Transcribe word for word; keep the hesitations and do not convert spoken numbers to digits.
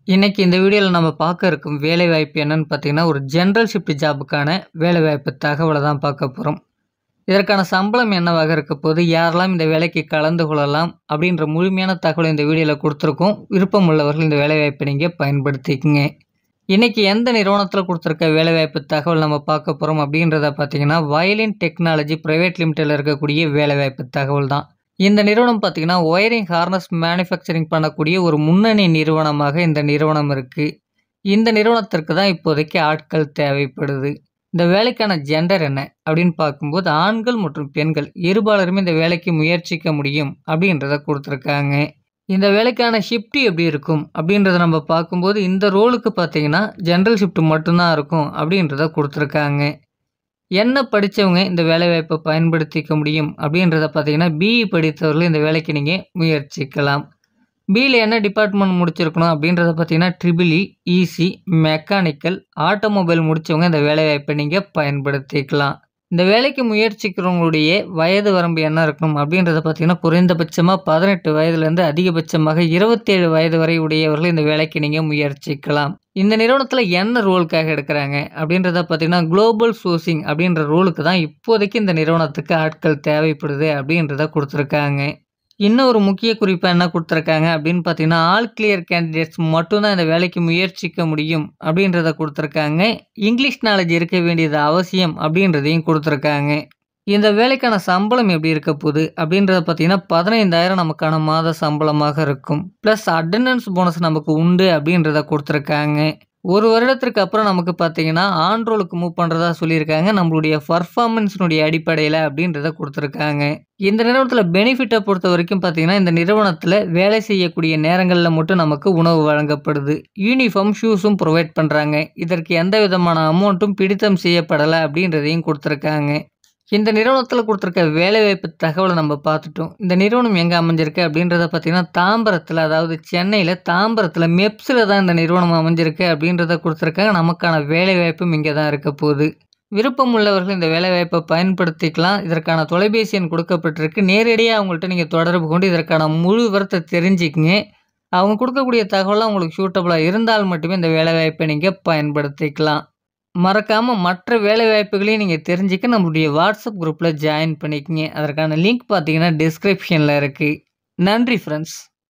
இன்னைக்கு இந்த வீடியோல நம்ம பார்க்க இருக்கும் வேலைவாய்ப்பு என்னன்னு பார்த்தீங்கன்னா, ஒரு ஜெனரல் ஷிஃப்ட் ஜாபுக்கான வேலைவாய்ப்பு தகவல தான் பார்க்க போறோம். இதற்கான சம்பளம் என்னவாக இருக்க போது, யாரெல்லாம் இந்த வேலைக்கு கலந்து கொள்ளலாம் அப்படின்ற முழுமையான தகவல இந்த வீடியோல குடுத்துருக்கோம். விருப்பம் உள்ளவர்கள் இந்த வேலைவாய்ப்பை நீங்க பயன்படுத்திக்கங்க. இன்னைக்கு எந்த நிறுவனத்தில குடுத்துருக்க வேலைவாய்ப்பு தகவல் நம்ம பார்க்க போறோம் அப்படின்றத பார்த்தீங்கன்னா, வயலின் டெக்னாலஜி பிரைவேட் லிமிடெட்ல இருக்கக்கூடிய வேலைவாய்ப்பு தகவல் தான். இந்த நிறுவனம் பார்த்தீங்கன்னா, ஒயரிங் ஹார்னஸ் மேனுஃபேக்சரிங் பண்ணக்கூடிய ஒரு முன்னணி நிறுவனமாக இந்த நிறுவனம் இருக்கு. இந்த நிறுவனத்திற்கு தான் இப்போதைக்கு ஆட்கள் தேவைப்படுது. இந்த வேலைக்கான ஜெண்டர் என்ன அப்படின்னு பார்க்கும்போது, ஆண்கள் மற்றும் பெண்கள் இருபாலருமே இந்த வேலைக்கு முயற்சிக்க முடியும் அப்படின்றத குடுத்துருக்காங்க. இந்த வேலைக்கான ஷிஃப்ட் எப்படி இருக்கும் அப்படின்றத நம்ம பார்க்கும்போது, இந்த ரோலுக்கு பார்த்தீங்கன்னா, ஜெனரல் ஷிஃப்ட் மட்டும் தான் இருக்கும் அப்படின்றத குடுத்துருக்காங்க. என்ன படிச்சவங்க இந்த வேலைவாய்ப்பை பயன்படுத்திக்க முடியும் அப்படின்றத பார்த்தீங்கன்னா, பிஇ படித்தவர்கள் இந்த வேலைக்கு நீங்க முயற்சிக்கலாம். பிஇல என்ன டிபார்ட்மெண்ட் முடிச்சிருக்கணும் அப்படின்றத பார்த்தீங்கன்னா, triple E, EC, mechanical, automobile முடிச்சவங்க இந்த வேலைவாய்ப்பை நீங்க பயன்படுத்திக்கலாம். இந்த வேலைக்கு முயற்சிக்கிறவங்களுடைய வயது வரம்பு என்ன இருக்கணும் அப்படின்றத பார்த்தீங்கன்னா, குறைந்தபட்சமா பதினெட்டு வயதிலிருந்து அதிகபட்சமாக இருபத்தேழு வயது வரை உடையவர்கள் இந்த வேலைக்கு நீங்க முயற்சிக்கலாம். இந்த நிறுவனத்தில என்ன ரோலுக்காக எடுக்குறாங்க அப்படின்றத பார்த்தீங்கன்னா, குளோபல் சோர்சிங் அப்படின்ற ரோலுக்கு தான் இப்போதைக்கு இந்த நிறுவனத்துக்கு ஆட்கள் தேவைப்படுது அப்படின்றத குடுத்துருக்காங்க. இன்னும் ஒரு முக்கிய குறிப்பா என்ன குடுத்துருக்காங்க அப்படின்னு பார்த்தீங்கன்னா, ஆல் கிளியர் கேண்டிடேட்ஸ் மட்டும் தான் இந்த வேலைக்கு முயற்சிக்க முடியும் அப்படின்றத குடுத்துருக்காங்க. இங்கிலீஷ் நாலேட்ஜ் இருக்க வேண்டியது அவசியம் அப்படின்றதையும் குடுத்துருக்காங்க. இந்த வேலைக்கான சம்பளம் எப்படி இருக்க போது அப்படின்றத பார்த்தீங்கன்னா, பதினைந்தாயிரம் நமக்கான மாத சம்பளமாக இருக்கும். பிளஸ் அட்டெண்டன்ஸ் போனஸ் நமக்கு உண்டு அப்படின்றத குடுத்துருக்காங்க. ஒரு வருடத்திற்கு அப்புறம் நமக்கு பார்த்தீங்கன்னா, ஆன் ரோலுக்கு மூவ் பண்றதா சொல்லியிருக்காங்க. நம்மளுடைய பெர்ஃபார்மன்ஸ்னுடைய அடிப்படையில அப்படின்றத குடுத்துருக்காங்க. இந்த நிறுவனத்தில பெனிஃபிட்ட பொறுத்தவரைக்கும் பார்த்தீங்கன்னா, இந்த நிறுவனத்தில வேலை செய்யக்கூடிய நேரங்கள்ல மட்டும் நமக்கு உணவு வழங்கப்படுது. யூனிஃபார்ம், ஷூஸும் புரொவைட் பண்றாங்க. இதற்கு எந்த விதமான அமௌண்ட்டும் பிடித்தம் செய்யப்படல அப்படின்றதையும் குடுத்துருக்காங்க. இந்த நிறுவனத்தில குடுத்துருக்க வேலைவாய்ப்பு தகவல நம்ம பார்த்துட்டோம். இந்த நிறுவனம் எங்க அமைஞ்சிருக்கு அப்படின்றத பார்த்தீங்கன்னா, தாம்பரத்தில அதாவது சென்னையில தாம்பரத்தில மெப்ஸ்ல தான் இந்த நிறுவனம் அமைஞ்சிருக்கு அப்படின்றத குடுத்துருக்காங்க. நமக்கான வேலைவாய்ப்பும் இங்க தான் இருக்க போது. விருப்பம் உள்ளவர்கள் இந்த வேலைவாய்ப்பை பயன்படுத்திக்கலாம். இதற்கான தொலைபேசி எண் கொடுக்கப்பட்டிருக்கு. நேரடியா அவங்கள்ட்ட நீங்க தொடர்பு கொண்டு இதற்கான முழு விவரத்த தெரிஞ்சுக்கங்க. அவங்க குடுக்கக்கூடிய தகவல்லாம் உங்களுக்கு சூட்டபிளா இருந்தால் மட்டுமே இந்த வேலைவாய்ப்பை நீங்க பயன்படுத்திக்கலாம். மறக்காம மற்ற வேலைவாய்ப்புகளையும் நீங்க தெரிஞ்சுக்க நம்மளுடைய வாட்ஸ்அப் குரூப்ல ஜாயின் பண்ணிக்கங்க. அதற்கான லிங்க் பார்த்தீங்கன்னா, டிஸ்கிரிப்ஷன்ல இருக்கு. நன்றி ஃபிரெண்ட்ஸ்.